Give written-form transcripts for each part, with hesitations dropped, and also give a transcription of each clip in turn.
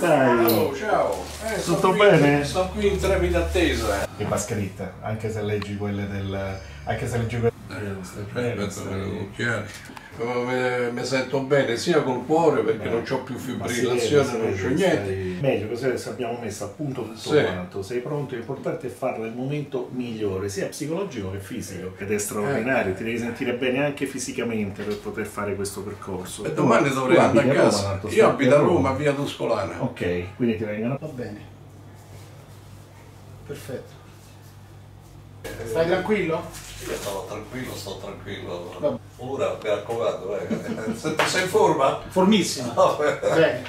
stai? Oh, ciao. Tutto bene? Sto qui in trepida attesa. E va scritta, anche se leggi quelle del... anche se leggi quelle... Mi sento bene sia col cuore perché non ho più fibrillazione, non c'ho niente. Meglio, così adesso abbiamo messo a punto tutto quanto, sei pronto, l'importante è farlo nel momento migliore, sia psicologico che fisico, ed è straordinario, ti devi sentire bene anche fisicamente per poter fare questo percorso. E domani dovrei andare a casa. Io abito a Roma, via Tuscolana. Ok, quindi ti vengono... Va bene. Perfetto. Stai tranquillo? Io sto tranquillo. Vabbè. Ora, mi raccomando, sei in forma? Formissimo. No, Bene.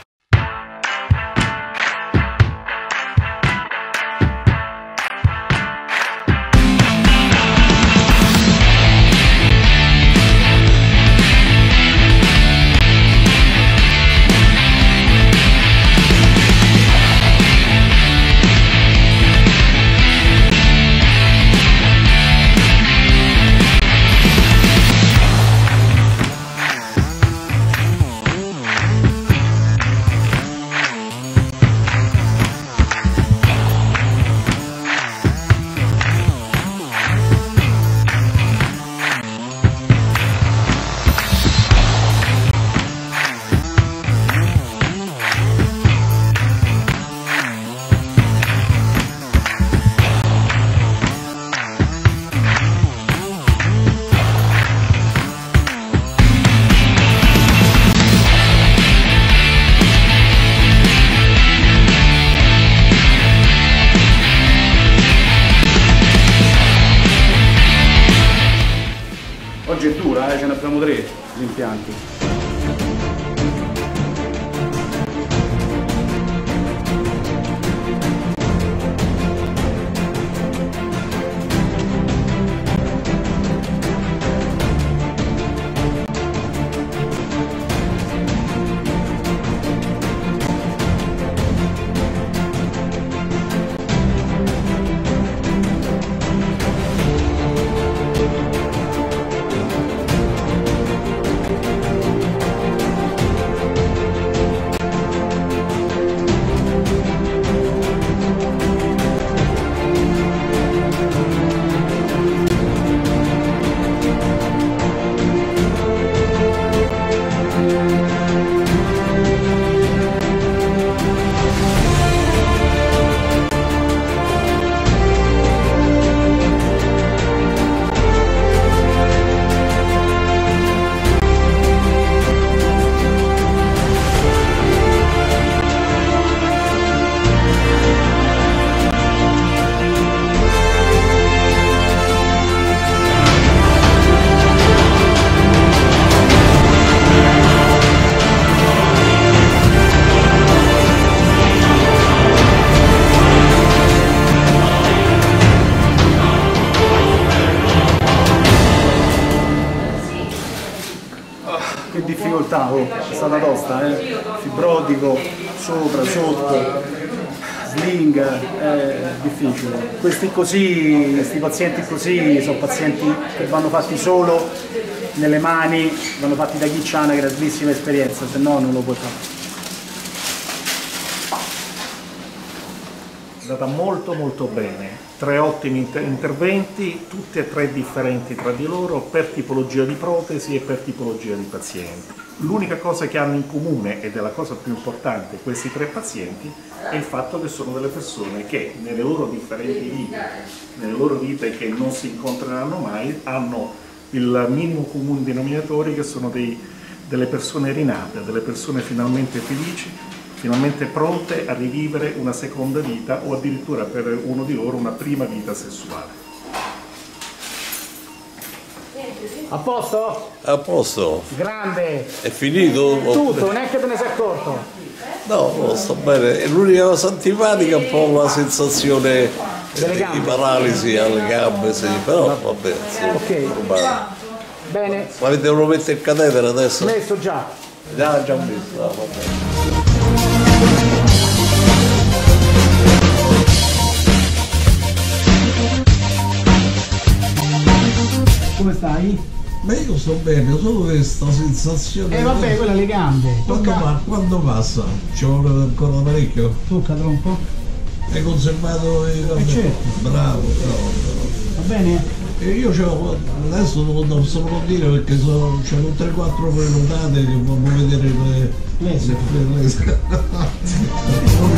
Oggi è dura, ce ne abbiamo 3 gli impianti. Che difficoltà, oh, è stata tosta, fibrotico, sopra, sotto, sling, è difficile. Questi pazienti così sono pazienti che vanno fatti solo nelle mani, vanno fatti da chi ha una grandissima esperienza, se no non lo puoi fare. È andata molto bene, 3 ottimi interventi, tutti e 3 differenti tra di loro per tipologia di protesi e per tipologia di pazienti. L'unica cosa che hanno in comune, ed è la cosa più importante, questi 3 pazienti, è il fatto che sono delle persone che nelle loro differenti vite, nelle loro vite che non si incontreranno mai, hanno il minimo comune denominatore, che sono delle persone rinate, delle persone finalmente felici, finalmente pronte a rivivere una seconda vita o addirittura per uno di loro una prima vita sessuale. A posto? a posto. Grande! È finito? Tutto, neanche te ne sei accorto? No, sto bene. L'unica cosa antipatica è un po' la sensazione di paralisi alle gambe, sì, però vabbè. Sì, ok. Bene. Ma devono mettere il catetere adesso? Messo già. Già messo, no, vabbè. Come stai? Ma io sto bene, solo questa sensazione. Vabbè, quella è le gambe. Quando passa? Ci vuole ancora parecchio? Toccalo un po'. Hai conservato i gambe? Certo. Bravo. Va bene? E io adesso non se lo può dire perché c'erano 3-4 prenotate che voglio vedere le